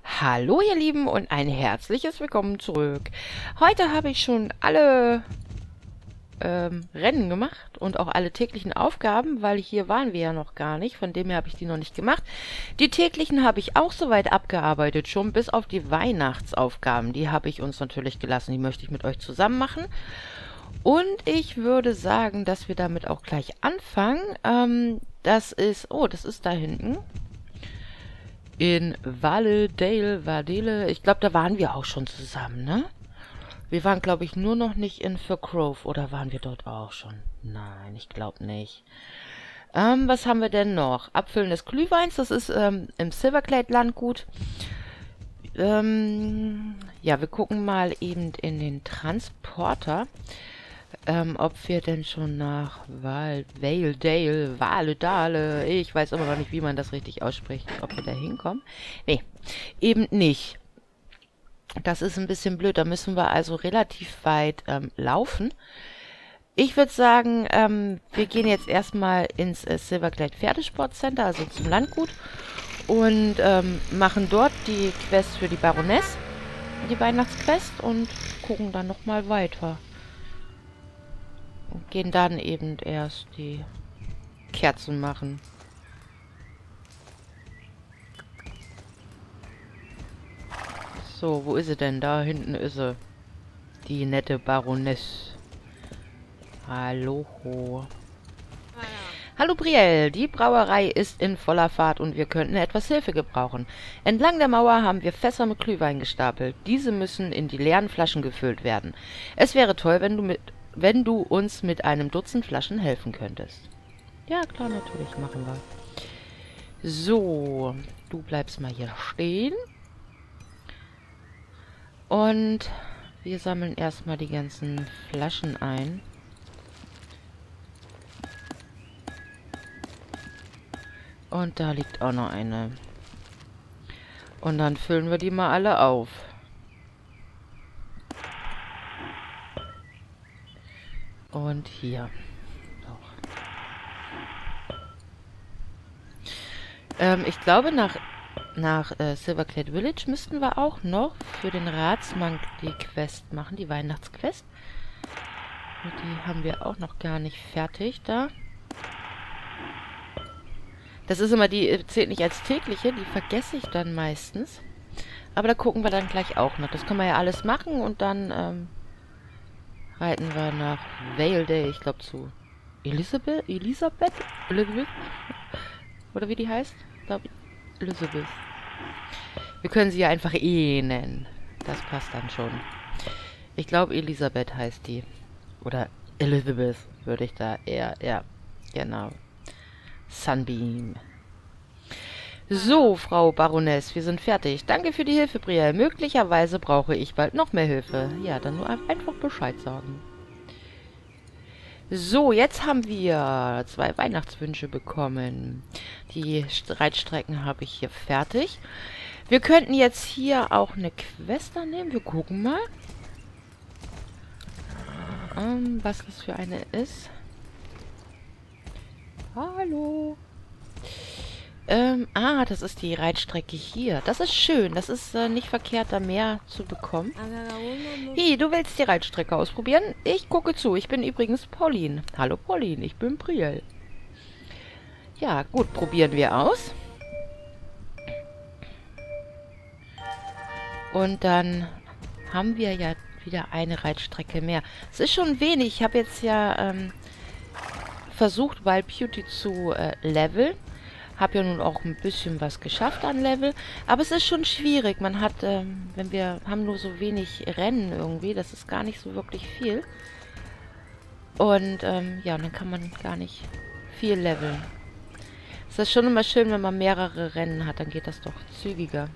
Hallo ihr Lieben und ein herzliches Willkommen zurück. Heute habe ich schon alle Rennen gemacht und auch alle täglichen Aufgaben, weil hier waren wir ja noch gar nicht, von dem her habe ich die noch nicht gemacht. Die täglichen habe ich auch soweit abgearbeitet schon, bis auf die Weihnachtsaufgaben. Die habe ich uns natürlich gelassen, die möchte ich mit euch zusammen machen. Und ich würde sagen, dass wir damit auch gleich anfangen. Das ist da hinten. In Vadele. Ich glaube, da waren wir auch schon zusammen, ne? Wir waren, glaube ich, nur noch nicht in Fir Grove. Oder waren wir dort auch schon? Nein, ich glaube nicht. Was haben wir denn noch? Abfüllen des Glühweins. Das ist im Silverglade Landgut. Ja, wir gucken mal eben in den Transporter. Ob wir denn schon nach Valedale, ich weiß immer noch nicht, wie man das richtig ausspricht, ob wir da hinkommen. Nee, eben nicht. Das ist ein bisschen blöd, da müssen wir also relativ weit laufen. Ich würde sagen, wir gehen jetzt erstmal ins Silverglade Pferdesportcenter, also zum Landgut, und machen dort die Quest für die Baroness, die Weihnachtsquest, und gucken dann nochmal weiter. Und gehen dann eben erst die Kerzen machen. So, wo ist sie denn? Da hinten ist sie. Die nette Baroness. Hallo. Hallo Brielle, die Brauerei ist in voller Fahrt und wir könnten etwas Hilfe gebrauchen. Entlang der Mauer haben wir Fässer mit Glühwein gestapelt. Diese müssen in die leeren Flaschen gefüllt werden. Es wäre toll, wenn du uns mit einem Dutzend Flaschen helfen könntest. Ja, klar, natürlich, machen wir. So, du bleibst mal hier stehen. Und wir sammeln erstmal die ganzen Flaschen ein. Und da liegt auch noch eine. Und dann füllen wir die mal alle auf. Und hier. Ich glaube, nach Silverglade Village müssten wir auch noch für den Ratsmann die Quest machen, die Weihnachtsquest. Die haben wir auch noch gar nicht fertig da. Das ist immer, die zählt nicht als tägliche, die vergesse ich dann meistens. Aber da gucken wir dann gleich auch noch. Das können wir ja alles machen und dann reiten wir nach Valedale, ich glaube zu Elisabeth? Oder wie die heißt? Ich glaube Elizabeth. Wir können sie ja einfach nennen. Das passt dann schon. Ich glaube Elisabeth heißt die. Oder Elizabeth würde ich da eher, ja, genau. Sunbeam. So, Frau Baroness, wir sind fertig. Danke für die Hilfe, Brielle. Möglicherweise brauche ich bald noch mehr Hilfe. Ja, dann nur einfach Bescheid sagen. So, jetzt haben wir 2 Weihnachtswünsche bekommen. Die Reitstrecken habe ich hier fertig. Wir könnten jetzt hier auch eine Quest annehmen. Wir gucken mal. Was das für eine ist. Hallo. Das ist die Reitstrecke hier. Das ist schön. Das ist nicht verkehrt, da mehr zu bekommen. Hey, du willst die Reitstrecke ausprobieren? Ich gucke zu. Ich bin übrigens Pauline. Hallo Pauline, ich bin Brielle. Ja, gut, probieren wir aus. Und dann haben wir ja wieder eine Reitstrecke mehr. Es ist schon wenig. Ich habe jetzt ja versucht, Wild Beauty zu leveln. Habe ja nun auch ein bisschen was geschafft an Level. Aber es ist schon schwierig. Man hat, wenn wir haben nur so wenig Rennen irgendwie. Das ist gar nicht so wirklich viel. Und, ja, dann kann man gar nicht viel leveln. Es ist schon immer schön, wenn man mehrere Rennen hat. Dann geht das doch zügiger.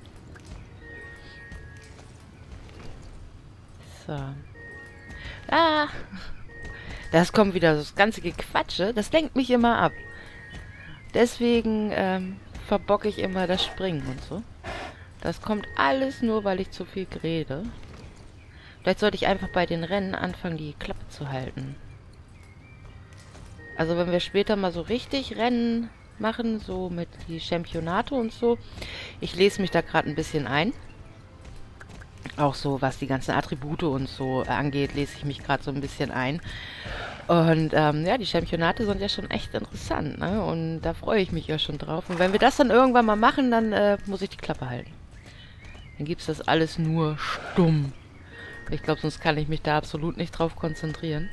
So. Ah! Das kommt wieder das ganze Gequatsche. Das lenkt mich immer ab. Deswegen verbocke ich immer das Springen und so. Das kommt alles nur, weil ich zu viel rede. Vielleicht sollte ich einfach bei den Rennen anfangen, die Klappe zu halten. Also wenn wir später mal so richtig Rennen machen, so mit die Championate und so. Ich lese mich da gerade ein bisschen ein. Auch so, was die ganzen Attribute und so angeht, lese ich mich gerade so ein bisschen ein. Und ja, die Championate sind ja schon echt interessant, ne? Und da freue ich mich ja schon drauf. Und wenn wir das dann irgendwann mal machen, dann muss ich die Klappe halten. Dann gibt es das alles nur stumm. Ich glaube, sonst kann ich mich da absolut nicht drauf konzentrieren.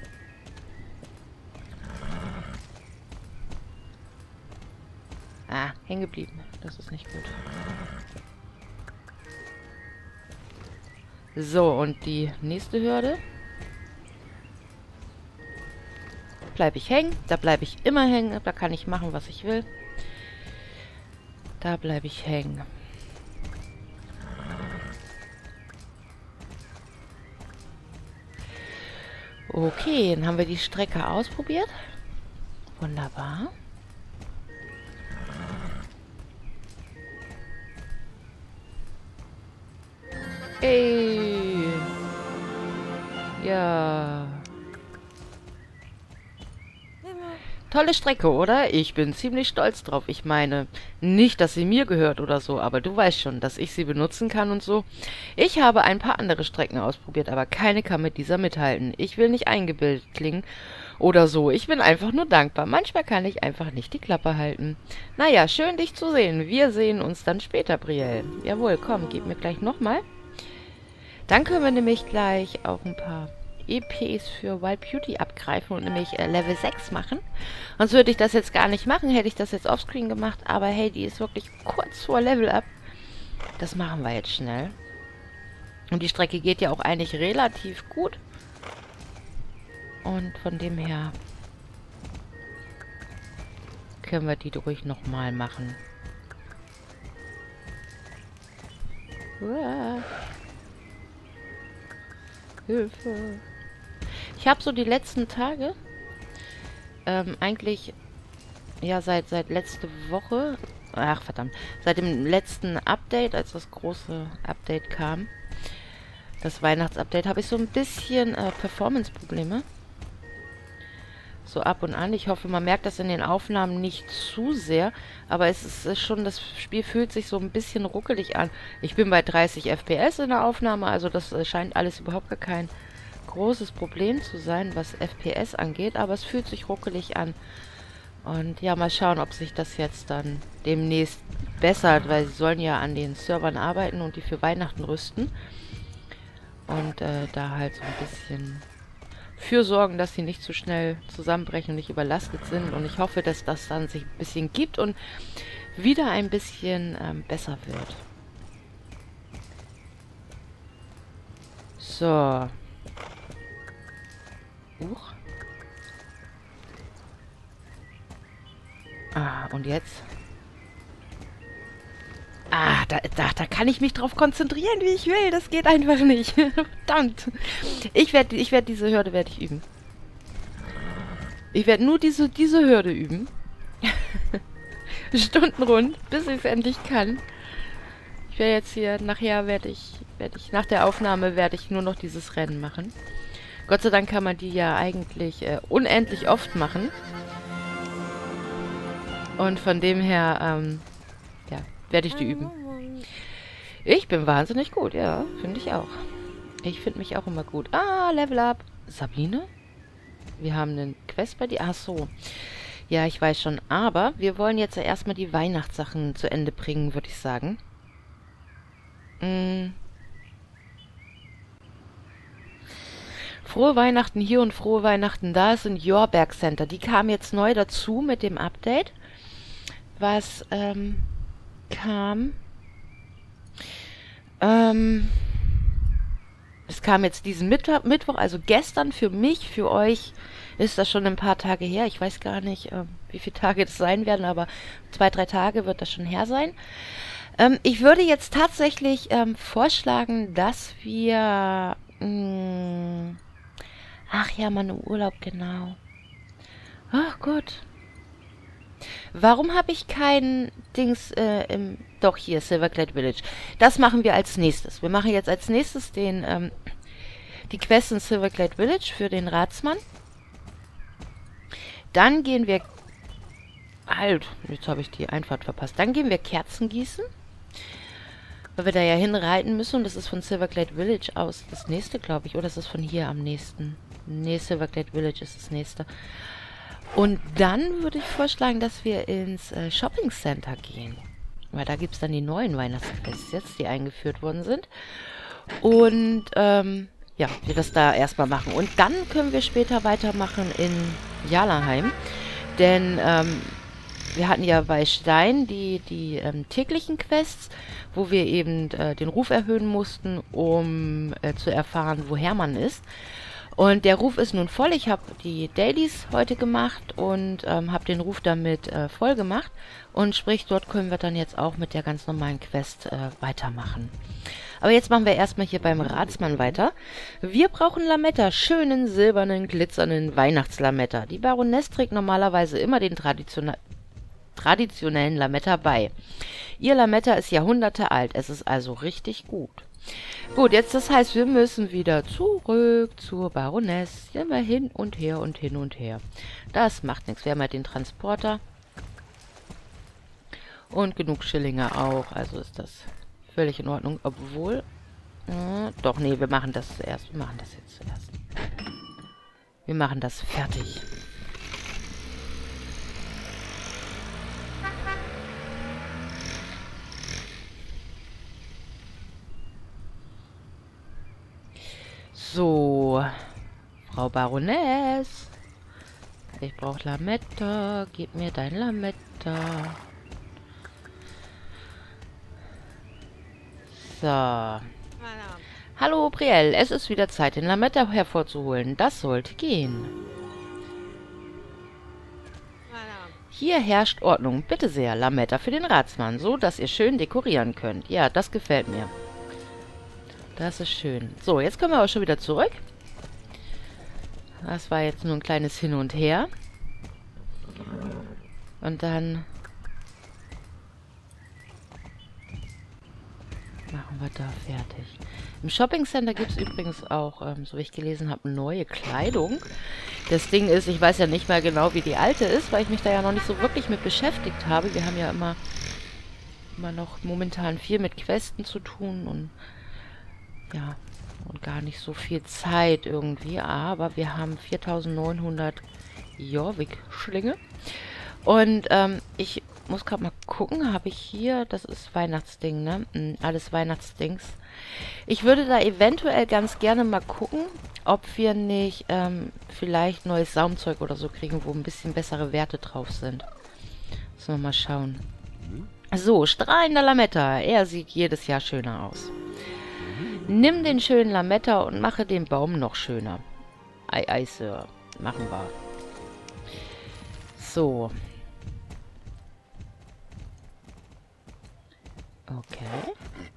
Ah, hängen geblieben. Das ist nicht gut. So, und die nächste Hürde. Bleibe ich hängen. Da bleibe ich immer hängen. Da kann ich machen, was ich will. Da bleibe ich hängen. Okay, dann haben wir die Strecke ausprobiert. Wunderbar. Ey. Ja. Tolle Strecke, oder? Ich bin ziemlich stolz drauf. Ich meine, nicht, dass sie mir gehört oder so, aber du weißt schon, dass ich sie benutzen kann und so. Ich habe ein paar andere Strecken ausprobiert, aber keine kann mit dieser mithalten. Ich will nicht eingebildet klingen oder so. Ich bin einfach nur dankbar. Manchmal kann ich einfach nicht die Klappe halten. Naja, schön dich zu sehen. Wir sehen uns dann später, Brielle. Jawohl, komm, gib mir gleich nochmal. Dann können wir nämlich gleich auch ein paar EPs für Wild Beauty abgreifen und nämlich Level 6 machen. Sonst würde ich das jetzt gar nicht machen, hätte ich das jetzt offscreen gemacht, aber hey, die ist wirklich kurz vor Level Up. Das machen wir jetzt schnell. Und die Strecke geht ja auch eigentlich relativ gut. Und von dem her können wir die ruhig nochmal machen. Uah. Hilfe. Ich habe so die letzten Tage, eigentlich, ja, seit letzte Woche, ach verdammt, seit dem letzten Update, als das große Update kam, das Weihnachtsupdate, habe ich so ein bisschen Performance-Probleme. So ab und an. Ich hoffe, man merkt das in den Aufnahmen nicht zu sehr, aber es ist schon, das Spiel fühlt sich so ein bisschen ruckelig an. Ich bin bei 30 FPS in der Aufnahme, also das scheint alles überhaupt gar kein großes Problem zu sein, was FPS angeht, aber es fühlt sich ruckelig an. Und ja, mal schauen, ob sich das jetzt dann demnächst bessert, weil sie sollen ja an den Servern arbeiten und die für Weihnachten rüsten. Und da halt so ein bisschen für sorgen, dass sie nicht zu schnell zusammenbrechen und nicht überlastet sind. Und ich hoffe, dass das dann sich ein bisschen gibt und wieder ein bisschen besser wird. So. Ah, und jetzt? Ah, da kann ich mich drauf konzentrieren, wie ich will. Das geht einfach nicht. Verdammt. Ich werd diese Hürde werde ich üben. Ich werde nur diese Hürde üben. Stundenrund, bis ich es endlich kann. Ich werde jetzt hier, nachher werde ich, nach der Aufnahme werde ich nur noch dieses Rennen machen. Gott sei Dank kann man die ja eigentlich unendlich oft machen. Und von dem her, ja, werde ich die üben. Ich bin wahnsinnig gut, ja, finde ich auch. Ich finde mich auch immer gut. Ah, Level Up. Sabine? Wir haben einen Quest bei dir. Ach so. Ja, ich weiß schon. Aber wir wollen jetzt ja erstmal die Weihnachtssachen zu Ende bringen, würde ich sagen. Frohe Weihnachten hier und frohe Weihnachten da ist ein Jorberg Center. Die kam jetzt neu dazu mit dem Update. Was kam. Es kam jetzt diesen Mittwoch, also gestern für mich, für euch ist das schon ein paar Tage her. Ich weiß gar nicht, wie viele Tage das sein werden, aber 2, 3 Tage wird das schon her sein. Ich würde jetzt tatsächlich vorschlagen, dass wir... ach ja, meine Urlaub, genau. Ach Gott. Warum habe ich kein Dings doch, hier, Silverglade Village. Das machen wir als nächstes. Wir machen jetzt als nächstes die Quest in Silverglade Village für den Ratsmann. Dann gehen wir Halt, jetzt habe ich die Einfahrt verpasst. Dann gehen wir Kerzen gießen. Weil wir da ja hinreiten müssen. Und das ist von Silverglade Village aus das nächste, glaube ich. Oder ist das von hier am nächsten? Nee, Silverglade Village ist das nächste. Und dann würde ich vorschlagen, dass wir ins Shopping Center gehen. Weil da gibt es dann die neuen Weihnachtsquests jetzt, die eingeführt worden sind. Und, ja, wir das da erstmal machen. Und dann können wir später weitermachen in Jarlaheim. Denn, wir hatten ja bei Stein die täglichen Quests, wo wir eben den Ruf erhöhen mussten, um zu erfahren, wo Hermann ist. Und der Ruf ist nun voll. Ich habe die Dailies heute gemacht und habe den Ruf damit voll gemacht. Und sprich, dort können wir dann jetzt auch mit der ganz normalen Quest weitermachen. Aber jetzt machen wir erstmal hier beim Ratsmann weiter. Wir brauchen Lametta, schönen, silbernen, glitzernden Weihnachtslametta. Die Baroness trägt normalerweise immer den traditionellen Lametta bei. Ihr Lametta ist Jahrhunderte alt, es ist also richtig gut. Gut, jetzt das heißt, wir müssen wieder zurück zur Baroness. Immer hin und her und hin und her. Das macht nichts. Wir haben ja den Transporter. Und genug Schillinge auch, also ist das völlig in Ordnung. Obwohl, doch, nee, wir machen das zuerst. Wir machen das jetzt zuerst. Wir machen das fertig. So, Frau Baroness, ich brauche Lametta, gib mir dein Lametta. So. Hallo, Brielle, es ist wieder Zeit, den Lametta hervorzuholen. Das sollte gehen. Hier herrscht Ordnung. Bitte sehr, Lametta für den Ratsmann, so dass ihr schön dekorieren könnt. Ja, das gefällt mir. Das ist schön. So, jetzt können wir aber schon wieder zurück. Das war jetzt nur ein kleines Hin und Her. Und dann machen wir da fertig. Im Shopping Center gibt es übrigens auch, so wie ich gelesen habe, neue Kleidung. Das Ding ist, ich weiß ja nicht mal genau, wie die alte ist, weil ich mich da ja noch nicht so wirklich mit beschäftigt habe. Wir haben ja immer noch momentan viel mit Questen zu tun und ja, und gar nicht so viel Zeit irgendwie. Aber wir haben 4900 Jorvik-Schlinge. Und ich muss gerade mal gucken, habe ich hier, das ist Weihnachtsding, ne? Alles Weihnachtsdings. Ich würde da eventuell ganz gerne mal gucken, ob wir nicht vielleicht neues Saumzeug oder so kriegen, wo ein bisschen bessere Werte drauf sind. Müssen wir mal schauen. So, strahlender Lametta. Er sieht jedes Jahr schöner aus. Nimm den schönen Lametta und mache den Baum noch schöner. Ei, ei, Sir. Machen wir. So. Okay.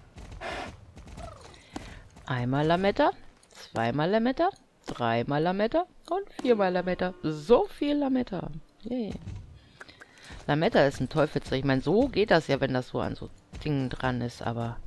Einmal Lametta, zweimal Lametta, dreimal Lametta und viermal Lametta. So viel Lametta. Yeah. Lametta ist ein Teufelszeug. Ich meine, so geht das ja, wenn das so an so Dingen dran ist, aber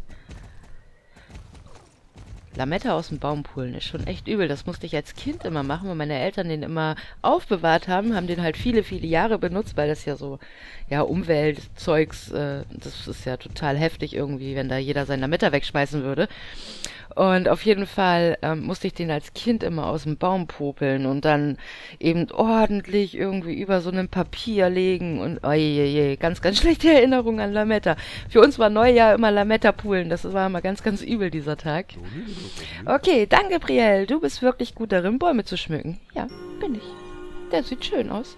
Lametta aus dem Baum pullen ist schon echt übel. Das musste ich als Kind immer machen, weil meine Eltern den immer aufbewahrt haben den halt viele, viele Jahre benutzt, weil das ja so, ja, Umweltzeugs, das ist ja total heftig irgendwie, wenn da jeder sein Lametta wegschmeißen würde. Und auf jeden Fall musste ich den als Kind immer aus dem Baum popeln und dann eben ordentlich irgendwie über so einem Papier legen und ojeje, ganz, ganz schlechte Erinnerung an Lametta. Für uns war Neujahr immer Lametta poolen, das war immer ganz, ganz übel dieser Tag. Okay, danke Brielle, du bist wirklich gut darin, Bäume zu schmücken. Ja, bin ich. Der sieht schön aus.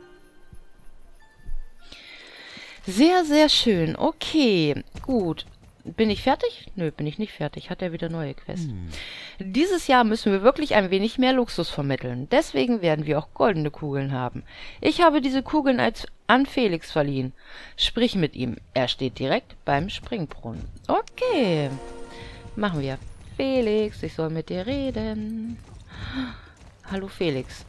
Sehr, sehr schön. Okay, gut. Bin ich fertig? Nö, bin ich nicht fertig. Hat er wieder neue Quests. Dieses Jahr müssen wir wirklich ein wenig mehr Luxus vermitteln. Deswegen werden wir auch goldene Kugeln haben. Ich habe diese Kugeln an Felix verliehen. Sprich mit ihm. Er steht direkt beim Springbrunnen. Okay. Machen wir. Felix, ich soll mit dir reden. Hallo Felix.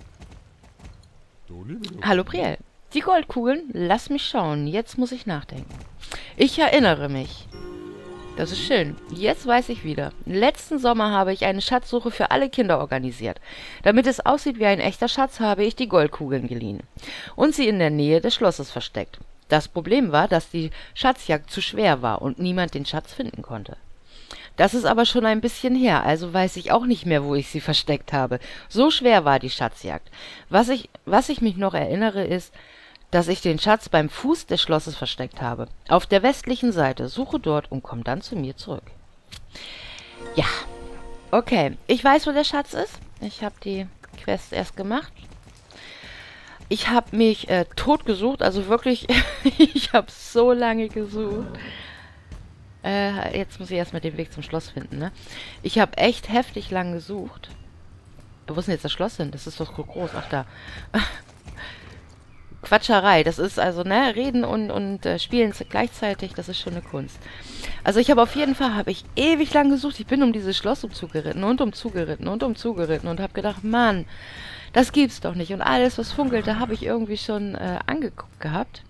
Hallo Brielle. Die Goldkugeln? Lass mich schauen. Jetzt muss ich nachdenken. Ich erinnere mich. Das ist schön. Jetzt weiß ich wieder. Letzten Sommer habe ich eine Schatzsuche für alle Kinder organisiert. Damit es aussieht wie ein echter Schatz, habe ich die Goldkugeln geliehen und sie in der Nähe des Schlosses versteckt. Das Problem war, dass die Schatzjagd zu schwer war und niemand den Schatz finden konnte. Das ist aber schon ein bisschen her, also weiß ich auch nicht mehr, wo ich sie versteckt habe. So schwer war die Schatzjagd. Was ich mich noch erinnere, ist, dass ich den Schatz beim Fuß des Schlosses versteckt habe. Auf der westlichen Seite. Suche dort und komm dann zu mir zurück. Ja, okay. Ich weiß, wo der Schatz ist. Ich habe die Quest erst gemacht. Ich habe mich tot gesucht, also wirklich, ich habe so lange gesucht. Jetzt muss ich erstmal den Weg zum Schloss finden, ne? Ich habe echt heftig lang gesucht. Wo ist denn jetzt das Schloss hin? Das ist doch so groß. Ach, da. Quatscherei. Das ist also, ne, reden und spielen gleichzeitig. Das ist schon eine Kunst. Also ich habe auf jeden Fall, habe ich ewig lang gesucht. Ich bin um dieses Schloss umzugeritten und umzugeritten und umzugeritten und habe gedacht, Mann, das gibt's doch nicht. Und alles, was funkelte, habe ich irgendwie schon angeguckt gehabt.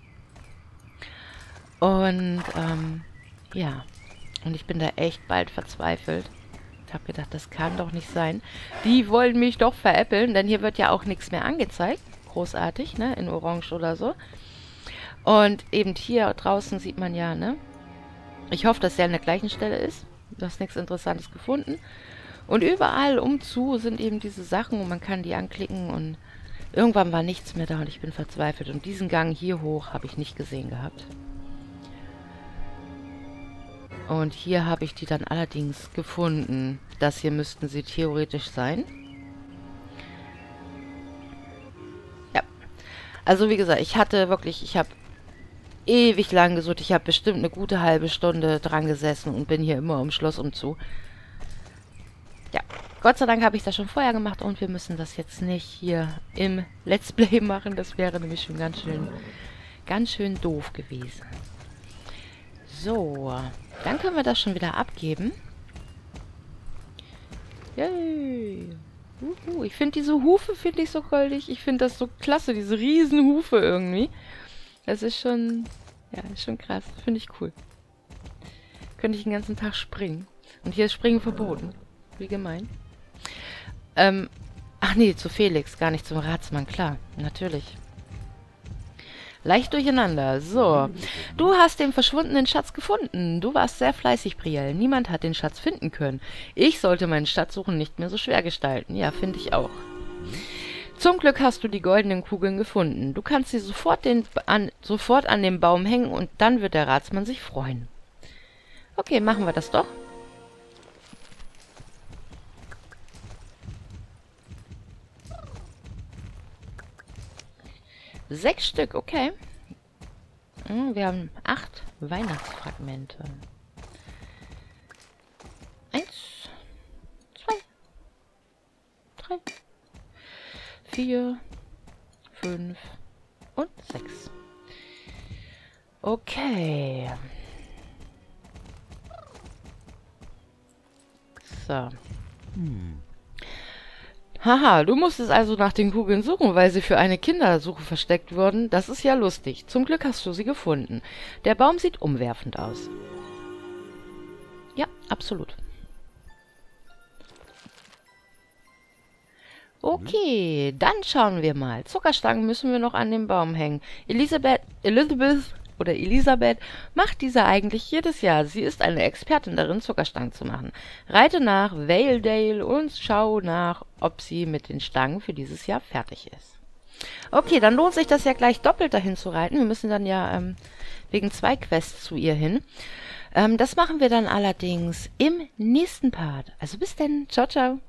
Und, ja, und ich bin da echt bald verzweifelt. Ich habe gedacht, das kann doch nicht sein. Die wollen mich doch veräppeln, denn hier wird ja auch nichts mehr angezeigt. Großartig, ne, in Orange oder so. Und eben hier draußen sieht man ja, ne. Ich hoffe, dass der an der gleichen Stelle ist. Du hast nichts Interessantes gefunden. Und überall umzu sind eben diese Sachen und man kann die anklicken und irgendwann war nichts mehr da und ich bin verzweifelt. Und diesen Gang hier hoch habe ich nicht gesehen gehabt. Und hier habe ich die dann allerdings gefunden. Das hier müssten sie theoretisch sein. Ja. Also wie gesagt, ich habe ewig lang gesucht. Ich habe bestimmt eine gute halbe Stunde dran gesessen und bin hier immer ums Schloss umzu. Ja, Gott sei Dank habe ich das schon vorher gemacht und wir müssen das jetzt nicht hier im Let's Play machen. Das wäre nämlich schon ganz schön doof gewesen. So, dann können wir das schon wieder abgeben. Yay. Ich finde diese Hufe, finde ich so goldig. Ich finde das so klasse, diese riesen Hufe irgendwie. Das ist schon, ja, ist schon krass. Finde ich cool. Könnte ich den ganzen Tag springen. Und hier ist Springen verboten. Wie gemein. Ach nee, zu Felix, gar nicht zum Ratsmann, klar. Natürlich. Leicht durcheinander. So. Du hast den verschwundenen Schatz gefunden. Du warst sehr fleißig, Brielle. Niemand hat den Schatz finden können. Ich sollte mein Schatzsuchen nicht mehr so schwer gestalten. Ja, finde ich auch. Zum Glück hast du die goldenen Kugeln gefunden. Du kannst sie sofort an den Baum hängen und dann wird der Ratsmann sich freuen. Okay, machen wir das doch. Sechs Stück, okay. Wir haben 8 Weihnachtsfragmente. 1, 2, 3, 4, 5 und 6. Okay. So. Haha, du musstest also nach den Kugeln suchen, weil sie für eine Kindersuche versteckt wurden. Das ist ja lustig. Zum Glück hast du sie gefunden. Der Baum sieht umwerfend aus. Ja, absolut. Okay, dann schauen wir mal. Zuckerstangen müssen wir noch an den Baum hängen. Elisabeth macht diese eigentlich jedes Jahr. Sie ist eine Expertin darin, Zuckerstangen zu machen. Reite nach Valedale und schau nach, ob sie mit den Stangen für dieses Jahr fertig ist. Okay, dann lohnt sich das ja gleich doppelt dahin zu reiten. Wir müssen dann ja wegen 2 Quests zu ihr hin. Das machen wir dann allerdings im nächsten Part. Also bis dann. Ciao, ciao.